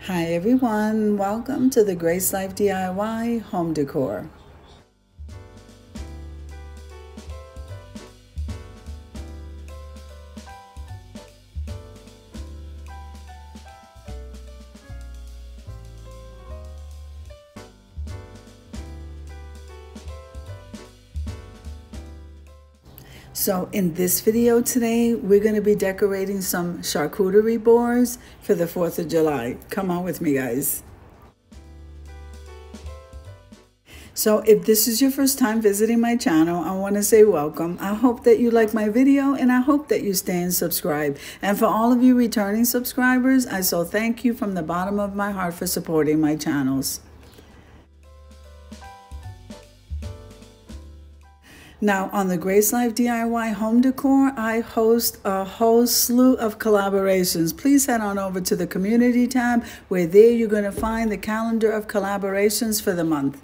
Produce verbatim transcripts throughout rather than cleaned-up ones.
Hi everyone, welcome to the Grace Life D I Y Home Decor. So in this video today, we're going to be decorating some charcuterie boards for the fourth of July. Come on with me, guys. So if this is your first time visiting my channel, I want to say welcome. I hope that you like my video and I hope that you stay and subscribe. And for all of you returning subscribers, I so thank you from the bottom of my heart for supporting my channels. Now, on the Grace Life D I Y Home Decor, I host a whole slew of collaborations. Please head on over to the community tab, where there you're going to find the calendar of collaborations for the month.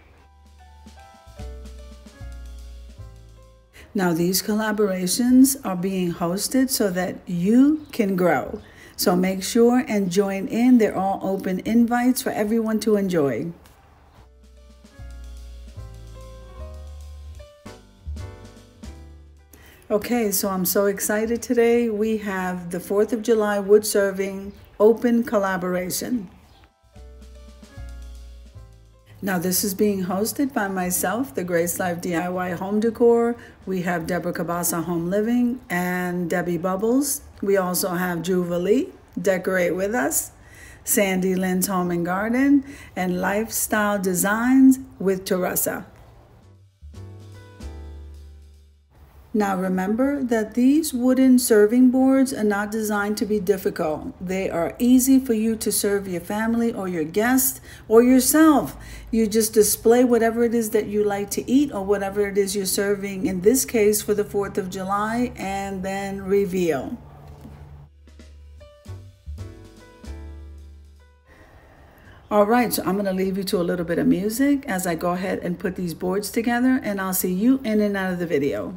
Now, these collaborations are being hosted so that you can grow. So make sure and join in. They're all open invites for everyone to enjoy. Okay, so I'm so excited today. We have the fourth of July wood serving open collaboration. Now this is being hosted by myself, the Grace Life D I Y Home Decor. We have Deborah Cabasa Home Living and Debbie Bubbles. We also have Juvalie, Decorate With Us, Sandy Lynn's Home and Garden, and Lifestyle Designs with Teresa. Now remember that these wooden serving boards are not designed to be difficult. They are easy for you to serve your family or your guests or yourself. You just display whatever it is that you like to eat or whatever it is you're serving, in this case for the fourth of July, and then reveal. All right, so I'm going to leave you to a little bit of music as I go ahead and put these boards together, and I'll see you in and out of the video.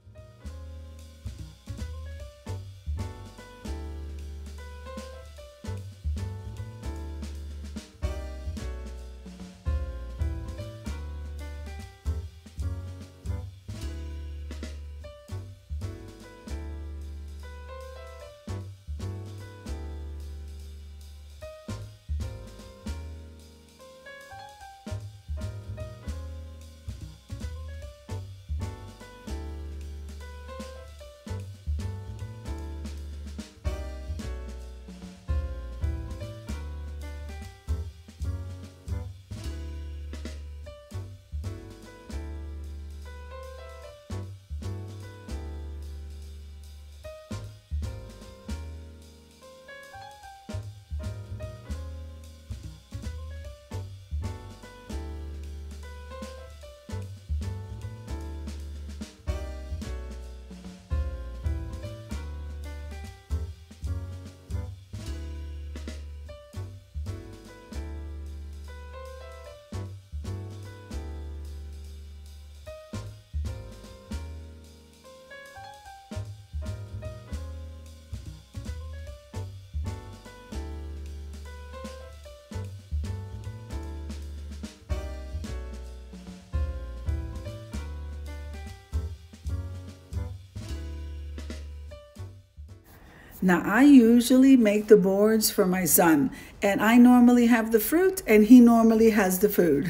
Now, I usually make the boards for my son, and I normally have the fruit, and he normally has the food.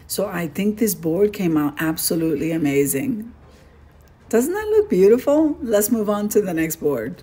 So I think this board came out absolutely amazing. Doesn't that look beautiful? Let's move on to the next board.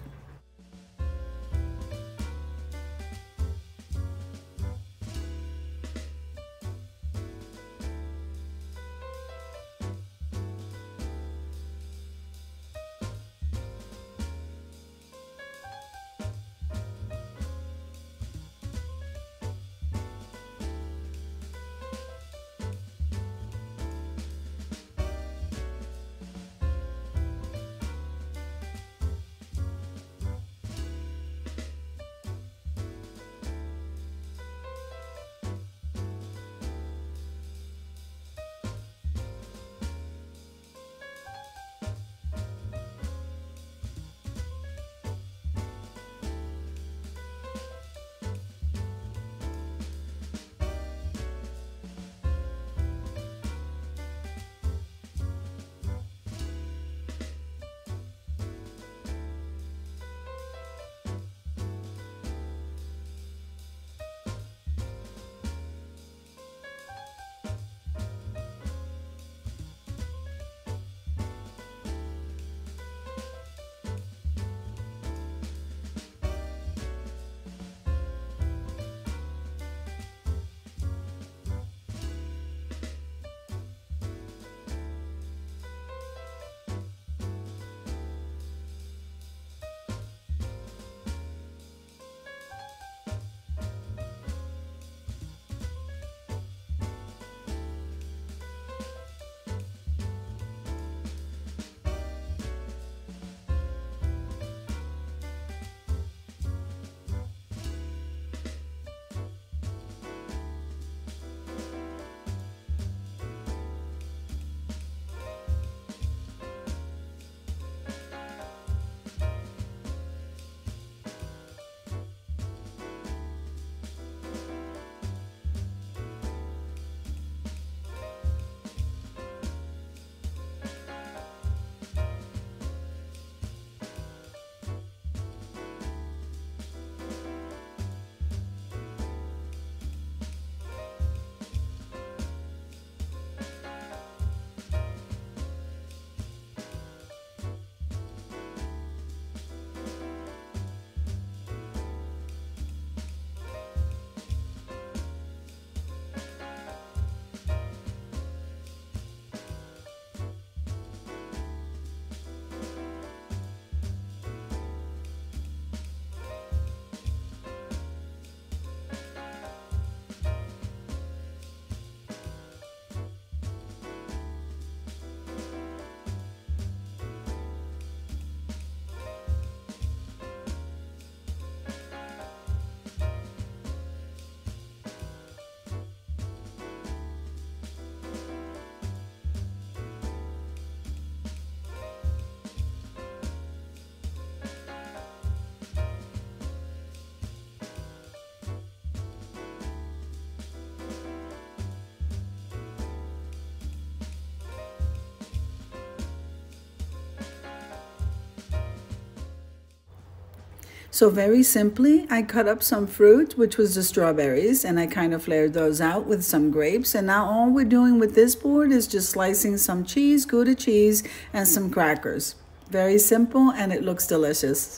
So very simply, I cut up some fruit, which was the strawberries, and I kind of flared those out with some grapes. And now all we're doing with this board is just slicing some cheese, Gouda cheese, and some crackers. Very simple, and it looks delicious.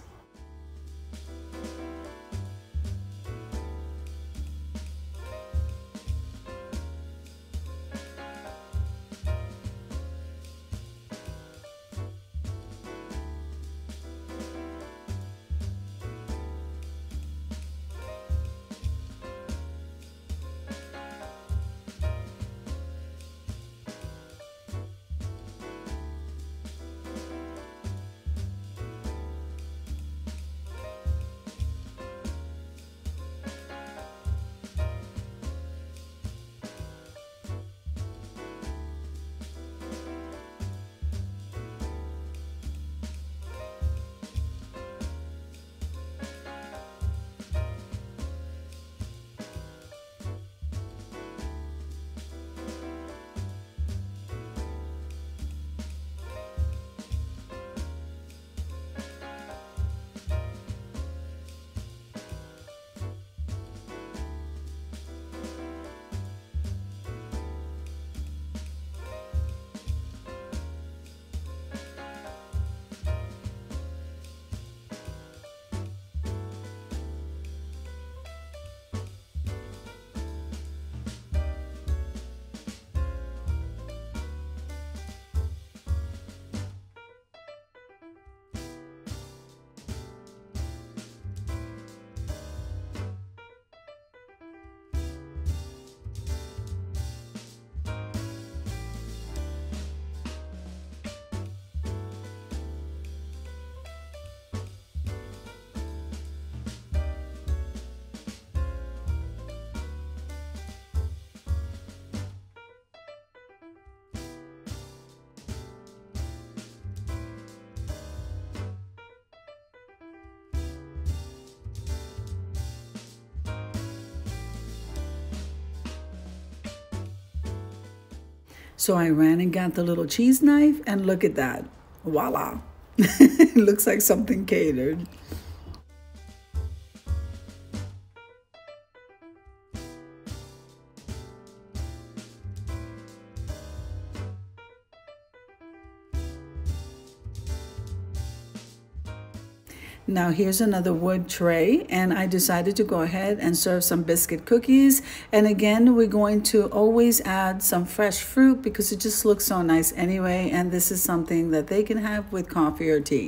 So I ran and got the little cheese knife, and look at that. Voila. It looks like something catered. Now here's another wood tray, and I decided to go ahead and serve some biscuit cookies. And again, we're going to always add some fresh fruit because it just looks so nice anyway, and this is something that they can have with coffee or tea.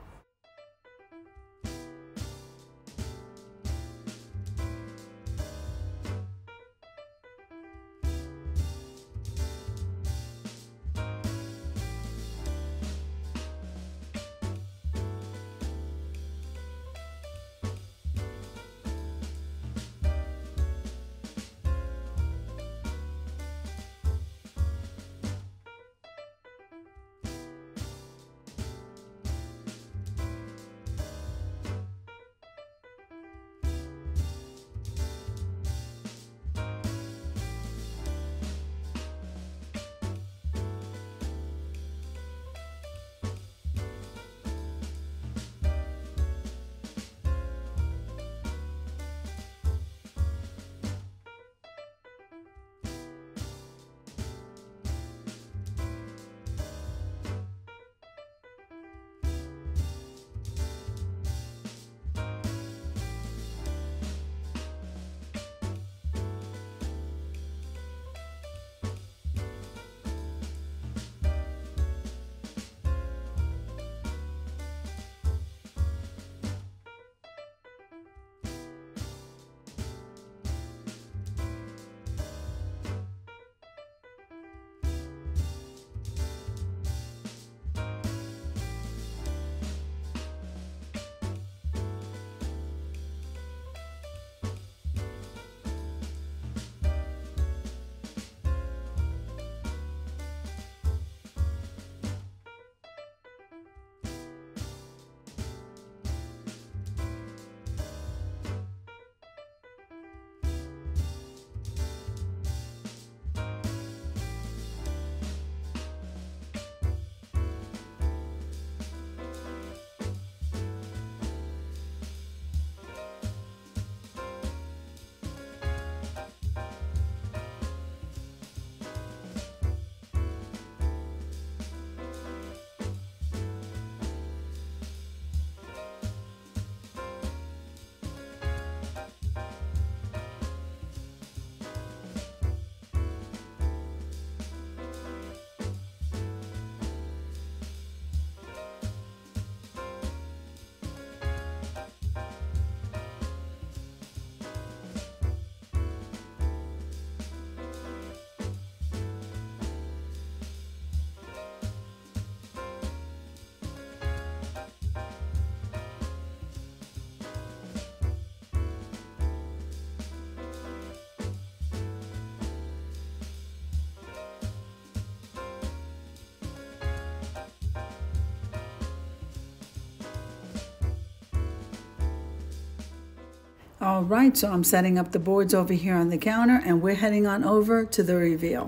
All right, so I'm setting up the boards over here on the counter, and we're heading on over to the reveal.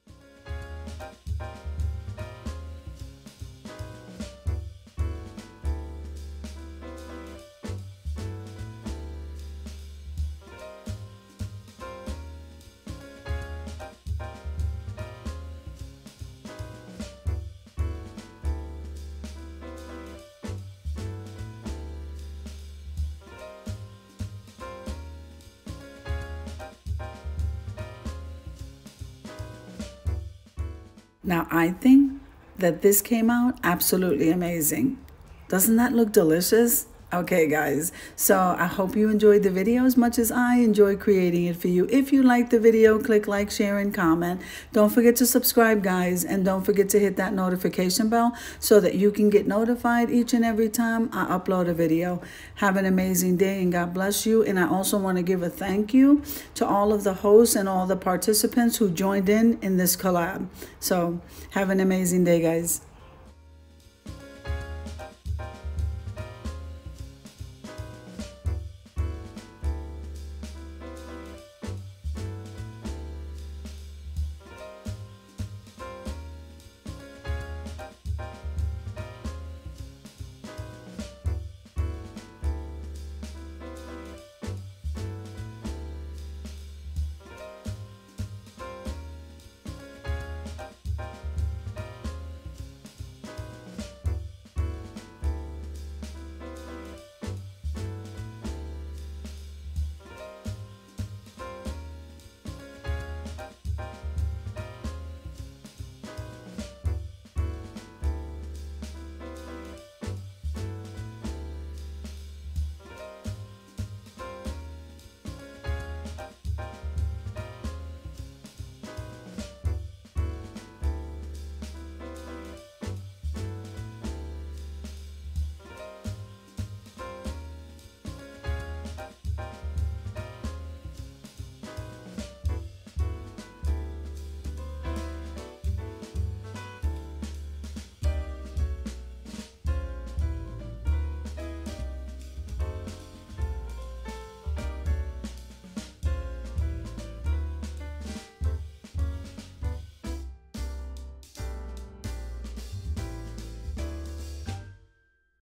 Now, I think that this came out absolutely amazing. Doesn't that look delicious? Okay, guys, so I hope you enjoyed the video as much as I enjoy creating it for you. If you like the video, click like, share, and comment. Don't forget to subscribe, guys, and don't forget to hit that notification bell so that you can get notified each and every time I upload a video. Have an amazing day, and God bless you. And I also want to give a thank you to all of the hosts and all the participants who joined in in this collab. So have an amazing day, guys.